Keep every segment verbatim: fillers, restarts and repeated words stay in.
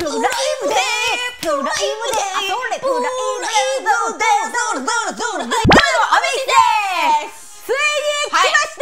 プライムデープライムデーあ、それプライムデーゾロゾロゾロゾロどうもアメイですついに来ました、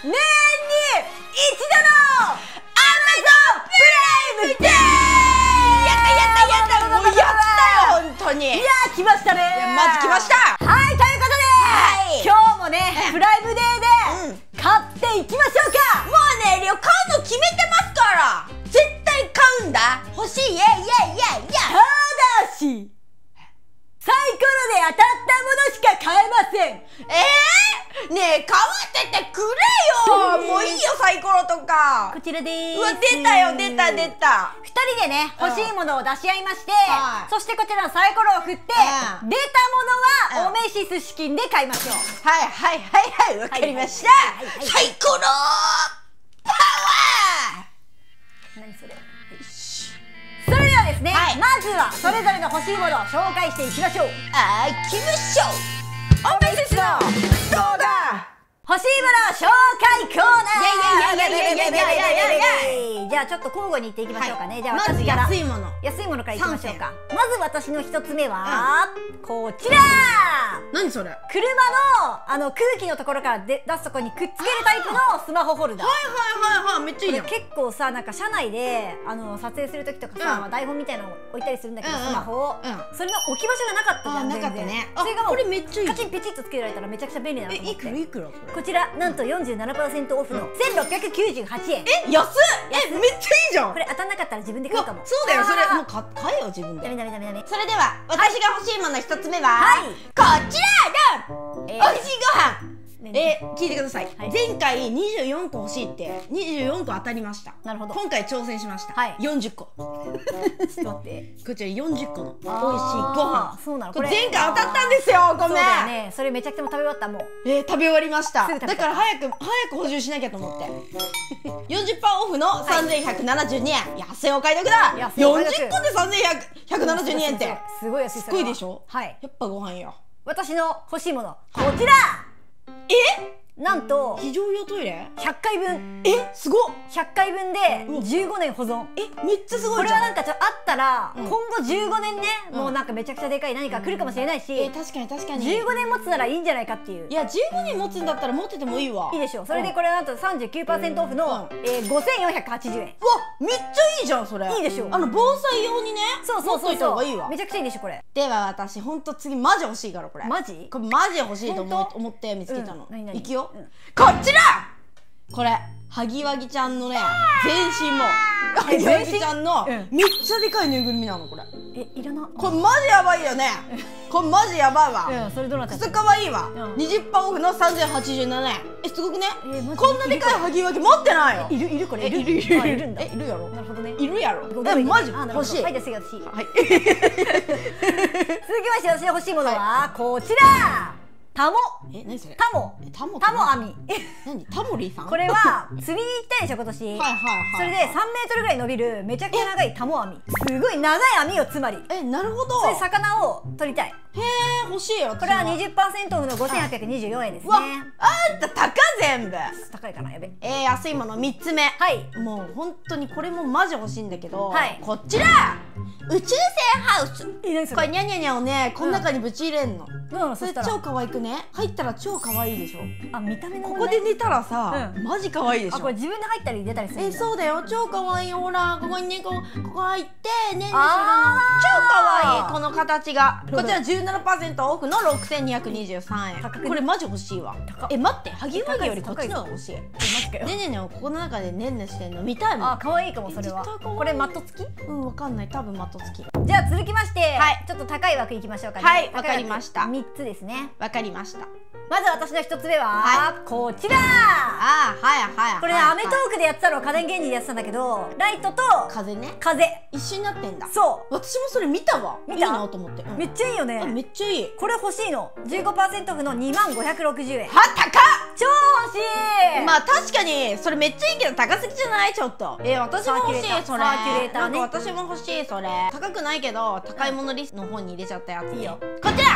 年に一度のアマゾンプライムデーやったやったやったもうやったよ本当に。いやー来ましたねー。まず来ました。はい、ということで、はい、今日もねプライムデーで、うん、買っていきましょうか。もうね買うの決めてますから絶対買うんだ。欲しいイエイイエイイエイイエイ。ただしサイコロで当たったものしか買えません。えー、ねえ買わせてくれよもういいよサイコロとか。こちらでーす。うわ出たよ出た出た。ふたりでね欲しいものを出し合いまして、うん、そしてこちらのサイコロを振って、うん、出たものはお召し寿司金で買いましょう。はいはいはいはいわかりました。サイコロパワー。何それ。それではですね、はい、まずはそれぞれの欲しいものを紹介していきましょう。あー、行きましょう。お召し寿司の動画欲しいもの紹介コーナー。じゃあちょっと交互にいっていきましょうかね。じゃあ私から安いもの安いものからいきましょうか。まず私の一つ目はこちら。何それ。車のあの空気のところから出すところにくっつけるタイプのスマホホルダー。はいはいはいはい、めっちゃいいよ。結構さなんか車内であの撮影する時とかさ台本みたいなの置いたりするんだけどスマホをそれの置き場所がなかったじゃん。なかったね。それがもうカチンペチッとつけられたらめちゃくちゃ便利だなと思って。え、いくらいくらこれ。こちらなんと よんじゅうななパーセント オフのせんろっぴゃくきゅうじゅうはちえん。え、安っ。え、めっちゃいいじゃん。これ当たんなかったら自分で買うかも。そうだよ、それもう買えよ自分で。ダメダメダメダメ。それでは私が欲しいもの一つ目はこちらのおいしいご飯。えー、聞いてください。前回にじゅうよんこ欲しいってにじゅうよんこ当たりました。なるほど。今回挑戦しました。よんじゅっこ。ちょっと待って。こちらよんじゅっこの美味しいご飯。そうなの。これ前回当たったんですよ。ごめん。そうだよね。それめちゃくちゃも食べ終わったもう。えー、食べ終わりました。だから早く早く補充しなきゃと思って。よんじゅっパーセント オフのさんぜんひゃくななじゅうにえん。安いお買い得だ。よんじゅっこでさんぜんひゃくななじゅうにえんってすごい安い。すごいでしょ。はい。やっぱご飯よ。私の欲しいものこちら。え、なんと非常用トイレひゃっかいぶん。え、すごっ。ひゃっかいぶんでじゅうごねん保存。え、めっちゃすごいじゃん。これはなんかちょっとあったら今後じゅうごねんねもうなんかめちゃくちゃでかい何か来るかもしれないし。え、確かに確かにじゅうごねん持つならいいんじゃないかっていう。いやじゅうごねん持つんだったら持っててもいいわ。いいでしょ。それでこれなんと さんじゅうきゅうパーセント オフのごせんよんひゃくはちじゅうえん。うわ、めっちゃいいじゃんそれ。いいでしょ。あの防災用にねそうそうそうそう。めちゃくちゃいいでしょこれ。では私ほんと次マジ欲しいからこれ。マジ？これマジ欲しいと思って見つけたの。いくよ。こっちらこれハギワギちゃんのね全身もハギワギちゃんのめっちゃでかいぬいぐるみなのこれ。え、いらな。これマジやばいよね。これマジやばいわ。それどうなったの。クソかわいいわ。 にじゅっパーセント オフのさんぜんはちじゅうななえん。え、すごくね。こんなでかいハギワギ持ってないよ。いるいるこれ。いるいるいるんだ。え、いるやろ。なるほどね。いるやろ。え、マジ欲しい。はい、じゃあ次私。はい。続きまして私の欲しいものはこちら。タモ。え、何それ。タモ。タモ。タモ網。何。タモリーさん。これは釣りに行ったでしょ今年。はいはいはい。それでさんメートルぐらい伸びるめちゃくちゃ長いタモ網。すごい長い網よつまり。え、なるほど。それ魚を取りたい。へえ、欲しいよ。これは にじゅっパーセント オフのごせんはっぴゃくにじゅうよんえんですね。わ、あんた高全部。高いかな、やべ。えー、安いものみっつめ。はい。もう本当にこれもマジ欲しいんだけど。はい。こちら。宇宙船ハウス。これニャニャニャをねこの中にぶち入れんの。それ超可愛くね。入ったら超可愛いでしょ。あ、見た目のここで寝たらさマジ可愛いでしょ。あ、これ自分で入ったり出たりする。え、そうだよ。超可愛い。ほらここにねこここ入ってねねするの超可愛いこの形が。こちら じゅうななパーセント オフのろくせんにひゃくにじゅうさんえん。これマジ欲しいわ。え、待ってハギワギよりこっちの方が欲しい。ねねねをここの中でねんねしてんの見たいもん。あ、可愛いかもそれは。これマット付き？うん、わかんない。多分マット付き。じゃあ続きましてちょっと高い枠いきましょうかね。はい、わかりました。みっつですね。わかりました。まず私の一つ目はこちら。ああ、はいはい。これアメトークでやってたの家電芸人でやってたんだけどライトと風ね。風一緒になってんだ。そう、私もそれ見たわ。見たなと思って。めっちゃいいよね。めっちゃいい。これ欲しいの。 じゅうごパーセント オフのにまんごひゃくろくじゅうえん。は、高っ。超欲しい。まあ確かにそれめっちゃいいけど高すぎじゃない？ちょっと。え、私も欲しいそれ。サーキュレーターね。なんか私も欲しいそれ。高くないけど高いものリストの方に入れちゃったやつ。いいよ。こちら。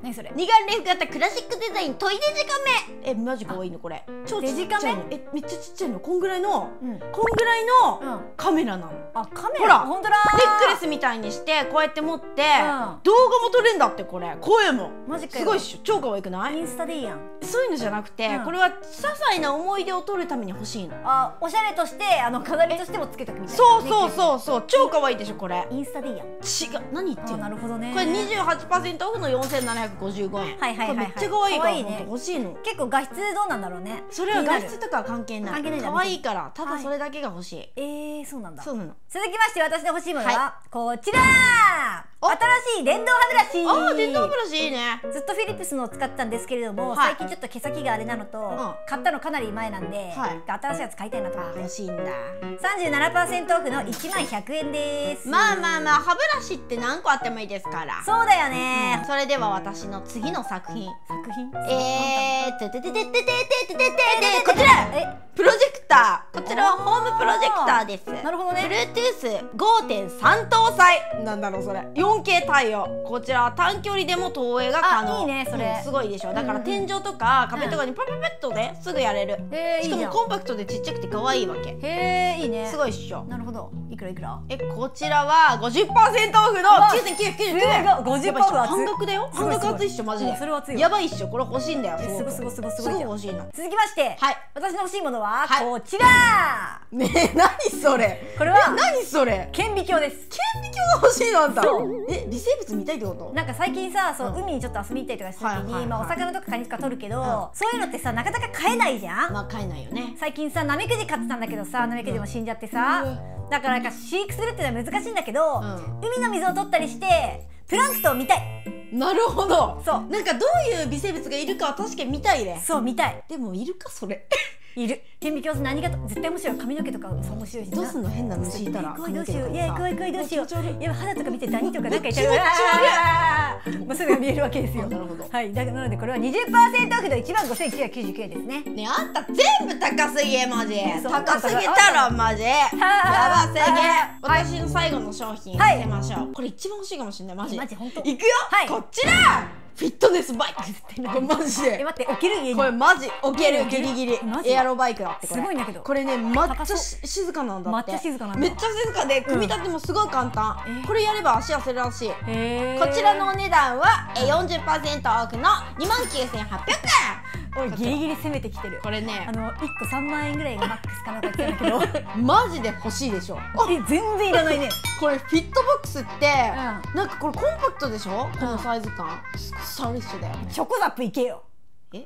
何それ。 二眼レフ型クラシックデザイントイデジカメ。え、マジ可愛いのこれ。超ちっちゃいの。え、めっちゃちっちゃいの。こんぐらいの、こんぐらいのカメラなの。 あ、カメラ。 ほら、 本当だ。 ネックレスみたいにしてこうやって持って動画も撮れんだって。これ声もマジかよ。 すごいっしょ。超可愛くない？ インスタでいいやん。 そういうのじゃなくて、これは些細な思い出を撮るために欲しいの。 あ、おしゃれとしてあの飾りとしてもつけとくみたいな。 そうそうそうそう、超可愛いでしょこれ。 インスタでいいやん。 違う、何言ってんの。 なるほどね。 これ にじゅうはちパーセント オフのよんせんななひゃくごじゅうごえん。 はいはいはい。 めっちゃ可愛いから本当欲しいの。 結構画質どうなんだろうね。 それは画質とかは関係ない。 関係ない。 可愛いからただそれだけが欲しい。 えー、そうなんだ。 そうなの。 続きまして私の欲しいものはこちら。新しい電動歯ブラシ。 ああ、電動歯ブラシいいね。 ずっとフィリップスのを使ってたんですけれども、最近ちょっと毛先があれなのと買ったのかなり前なんで新しいやつ買いたいなと思って。 欲しいんだ。 さんじゅうななパーセント オフのいちまんひゃくえんです。 まあまあまあ、歯ブラシって何個あってもいいですから。 そうだよね。 それでは私の次の作品。 作品えーてててててててててててこちら。プロジェクター。こちらはホームプロジェクターです。 なるほどね。 ブルートゥース ごてんさん 搭載。なんだろうそれ。よんケー 対応。こちらは短距離でも投影が可能。 いいねそれ。 すごいでしょ。だから天井とか壁とかにパパパッとねすぐやれる。しかもコンパクトでちっちゃくて可愛いわけ。 へえ、いいね。 すごいっしょ。 なるほど。いくらいくら？ え、こちらは ごじゅっパーセント オフのきゅうせんきゅうひゃくきゅうじゅうきゅうえん。 ごじゅっパーセント半額だよ。半額熱いっしょマジで。 それは熱いわ。 やばいっしょ。これ欲しいんだよ。 すごすごすごすごい。 すごい欲しいの。 続きまして、 はい。 私の欲しいものはこちら。 ねえ、何それ。 これは何それ。 顕微鏡です。 顕微鏡が欲しいのあんた。え、微生物見たいってこと？ なんか最近さ、そう海にちょっと遊びに行ったりとかした時に、まあお魚とかカニとか取るけど、そういうのってさなかなか飼えないじゃん。 まあ飼えないよね。 最近さナメクジ飼ってたんだけどさ、ナメクジも死んじゃってさ、だからなんか飼育するっていうのは難しいんだけど、海の水を取ったりしてプランクトンを見たい。 なるほど。 そう。 なんかどういう微生物がいるかは確かに見たいね。 そう見たい。 でもいるかそれ。 いる。顕微鏡何が絶対面白い。髪の毛とかそう面白いし。 どうすんの変な虫いたら。 怖いどうしよう。いや怖い怖いどうしよう。いや肌とか見てダニとかなんかいたら。 まあそれが見えるわけですよ。 なるほど。 はい。だからなのでこれは にじゅっパーセント オフのいちまんごせんきゅうひゃくきゅうじゅうきゅうえんですね。 ねあんた全部高すぎマジ。高すぎたらマジ。やばすぎ。私の最後の商品見せましょう。これ一番欲しいかもしれないマジ。 マジ本当。 いくよ。こちら。フィットネスバイク。これマジで。 え待って置ける家に。 これマジ置けるギリギリ。エアロバイクだってこれ。 すごいんだけど。 これねめっちゃ静かなんだって。 めっちゃ静かなんだ。 めっちゃ静かで組み立てもすごい簡単。これやれば足痩せるらしい。こちらのお値段は よんじゅっパーセント オフのにまんきゅうせんはっぴゃくえん。 おいギリギリ攻めてきてる。 これねあのいっこさんまんえんぐらいがマックスかなとか言ってたけどマジで欲しいでしょ。 え全然いらないね。 これフィットボックスってなんかこれコンパクトでしょ。このサイズ感スタイリッシュだよね。 チョコザップいけよ。 え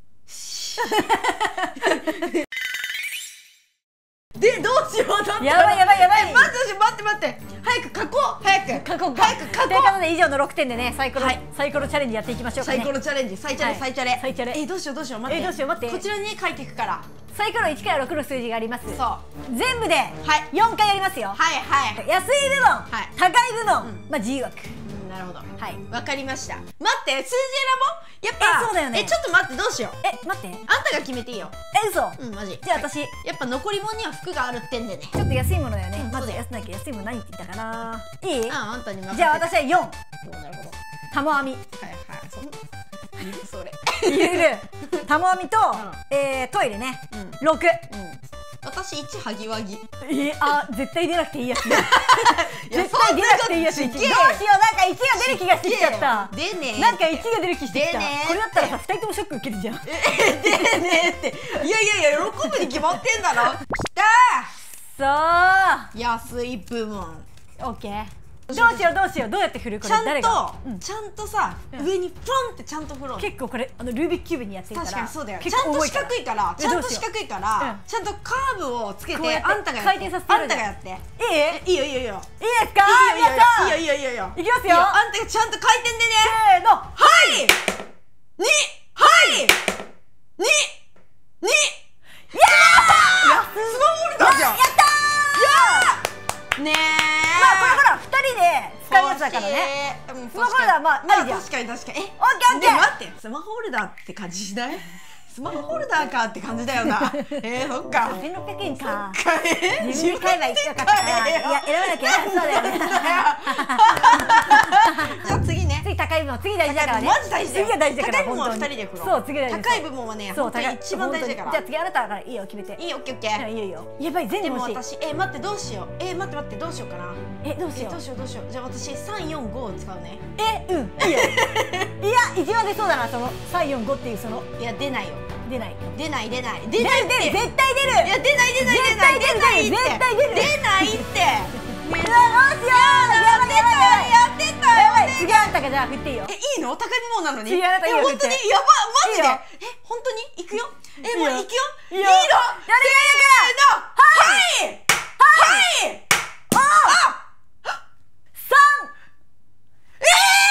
でどうしよう。だってやばいやばいやばい。 待って待って待って早く書こう。早く書こう早く書こう。 ということで以上のろくてんでねサイコロサイコロチャレンジやっていきましょうかね。 サイコロチャレンジ。サイチャレサイチャレサイチャレ。 えどうしようどうしよう待って。 えどうしよう待ってこちらに書いていくから。 サイコロいちからろくの数字があります。 そう全部でよんかいやりますよ。 はいはい。 安い部門高い部門まあ自由枠。 なるほど。 はいわかりました。待って数字選ぼう。やっぱそうだよね。 えちょっと待ってどうしよう。 え待ってあんたが決めていいよ。 え嘘。 うんマジ。 じゃあ私やっぱ残り物には服があるってんでね。 ちょっと安いものだよね。まず安なきゃ安いもの何って言ったかな。いい？ ああんたに任せて。 じゃあ私はよん。 なるほど。 玉編み。 はいはいそう。いるそれ。 いるいる。玉編みとえトイレね。ろく。 私いちはぎわぎ。 えあ絶対出なくていいやつ。絶対出なくていいやつ。どうしようなんかいちが出る気がしてきちゃった。 出ねえ。 なんかいちが出る気してきた。 出ねえ。 これだったらさふたりともショック受けるじゃん。 え出ねえって。いやいやいや喜ぶに決まってんだろ。きたー。 そう。安い部門。 オッケー。どうしようどうしようどうやって振るこれ。 ちゃんとちゃんとさ上にポンってちゃんと振ろう。 結構これあのルービックキューブにやってるから。 確かにそうだよ。ちゃんと四角いからちゃんと四角いからちゃんとカーブをつけてあんたが回転させて。 あんたがやって。いい？いいよいいよいいよ。いいですか？ いいよいいよいいよいいよ。 いきますよ。 あんたがちゃんと回転でね。 せーの。 はい。にはいにに。いやー。スマホホルダーじゃん。やったー。ねえ。 まあこれほらふたりで使うやつだからね。スマホホルダーまあありじゃん。 確かに確かに。え、 オッケーオッケー。 待って、スマホホルダーって感じしない？スマホホルダーかって感じだよな。えー、そっか。 せんろっぴゃくえんか。 自分で買えばいいよかったから。いや選ばなきゃそうだよね。 じゃあ次ね。 次高高い部門次大事だからね。 マジ大事だよ。 次が大事だから。 高い部門はふたりで来ろう。 そう次が大事。 高い部門はね、本当に一番大事だから。 じゃあ次あなたからいいよ決めて。 いいよ、オッケーオッケー。 いいよいいよ。やばい全部欲しい。 でも私、え待ってどうしよう。え待って待ってどうしようかな。 えどうしよう。 どうしようどうしよう。じゃあ私三四五を使うね。 えうんいいよ。いや一番出そうだなその三四五っていうその。 いや出ないよ。 出ない。 出ない出ない出ないって。 絶対出る。 いや出ない出ない出ない出ないって。 絶対出る。 出ないって。 うわどうしよう。やばいやばいやってたよね。 次あんたがじゃあ振っていいよ。 えいいの？高い部門なのに。 次あなたいいよ本当にやばマジで。え本当に行くよ。えもう行くよ。いいの？やるやるから。はいはい。あ三。え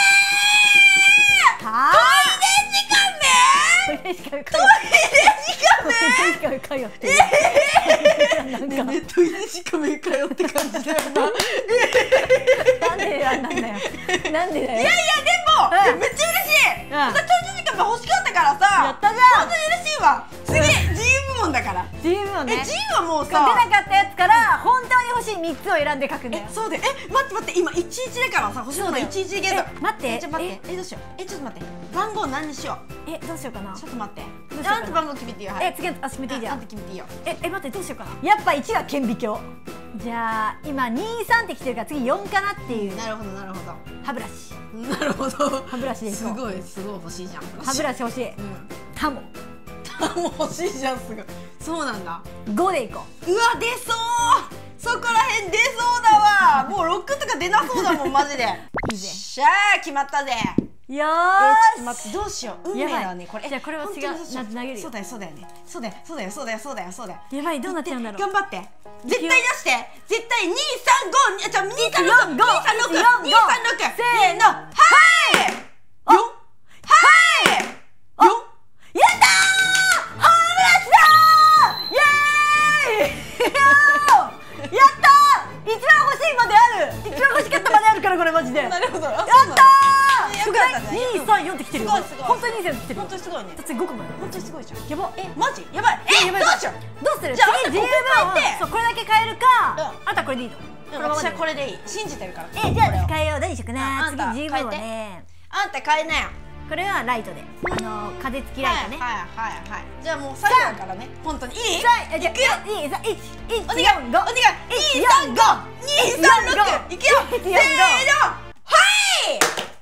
え。はトイレ時間ね。 トイレ時間ね。トイレ時間かよって。なんかトイレ時間めかよって感じだよな。 なんでなんだよ。なんでだよ。 いやいやでもめっちゃ嬉しい。私トイレ時間欲しかったからさ。 やったじゃん。 本当に嬉しいわ。次自由部門だから。 自由部門ね。 え自由はもうさ。 出なかったやつから本当に欲しい三つを選んで書くんだよ。 そうで、え待って待って今一一だからさ欲しいもの一一でゲット。 待ってちょっと待ってえどうしよう。えちょっと待って番号何にしよう。 えどうしようかな。 ちょっと待って。 どうしようかな。 あんた番号決めていいよ。 え次あ決めていいじゃん。 あんた決めていいよ。 ええ待ってどうしようかな。やっぱ一が顕微鏡。じゃあ今にさんってきてるから次よんかなっていう。 なるほどなるほど。 歯ブラシ。 なるほど。 歯ブラシですごいすごい欲しいじゃん。 歯ブラシ欲しい。タモ。 タモ欲しいじゃんすごい。そうなんだ。 ごでいこう。うわ出そう。そこらへん出そうだわ。もうろくとか出なそうだもんマジで。 いいぜ。 しゃあ決まったぜ。 よーし。 ちょっと待ってどうしよう。運命だねこれ。 じゃあこれは違う。投げるよ。 そうだよそうだよね。そうだよそうだよそうだよそうだよそうだよ。 やばいどうなっちゃうんだろう。 頑張って。絶対出して。絶対二三五じゃ二三六二三六二三六せーのはい。よはい。よやったー。歯ブラシだー。イエーイ。やったー。一番欲しいまである。一番欲しかったまであるからこれマジで。 なるほど。やったー。すごい。二三四ってきてるよ。本当に二三ってきてる。 本当にすごいね。 次五個も。 本当にすごいじゃん。 やば。 えマジやばい。えどうしよう。 どうする？ じゃあ次自由部門。そうこれだけ変えるか。あんたこれでいいの？ 私はこれでいい。信じてるから。 えじゃあ変えよう。何しようかな。次自由部門ね。 あんた変えなよ。 これはライトで、あの風付きライトね。 はいはいはい。じゃあもう最後からね。本当にいい？ さあ、じゃあいくよ。いいさ、一一お願いお願い。二三五二三六いくよ。せーのはい。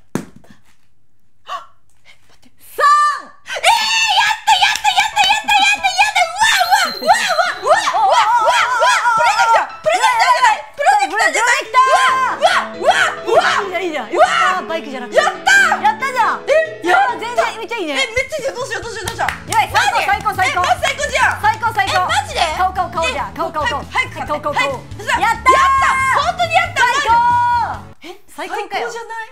三。ええやったやったやったやったやったやった。うわうわうわうわうわうわうわプレゼントプレゼントじゃない。プレゼントじゃない。うわうわうわいいじゃんいいじゃん。うわバイクじゃなくて。やったやったじゃん。 えや全然めっちゃいいね。 えめっちゃいいじゃん。どうしようどうしようどうしよう。 やばい最高最高最高。 えマジ最高じゃん。 最高最高。 えマジで？ 顔顔顔じゃん。顔顔顔。 早く買って。 顔顔顔。 やったやった本当にやった最高。え最高かよ。 じゃない。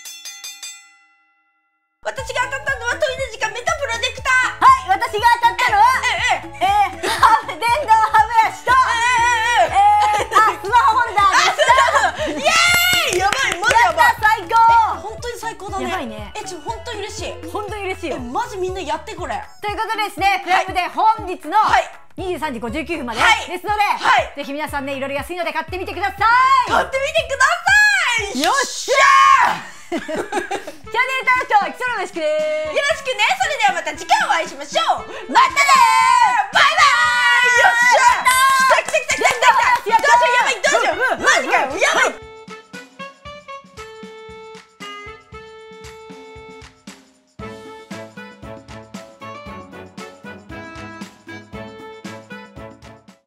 私が当たったのはトイレ時間メタプロジェクター。 はい私が当たったのはえええ電動歯ブラシとええあスマホホルダーでした。 イエーイやばいマジやばい。 最高。 本当に最高だね。 やばいね。 えちょ本当に嬉しい。 本当に嬉しいよ。 マジみんなやってこれ。 ということでですねクライブで本日のにじゅうさんじごじゅうきゅうふんまでですのでぜひ皆さんねいろいろ安いので買ってみてください。 買ってみてください。 よっしゃー。チャンネル登録と基礎よろしくね。 よろしくね。それではまた次回お会いしましょう。またねーバイバーイ。よっしゃー。来た来た来た。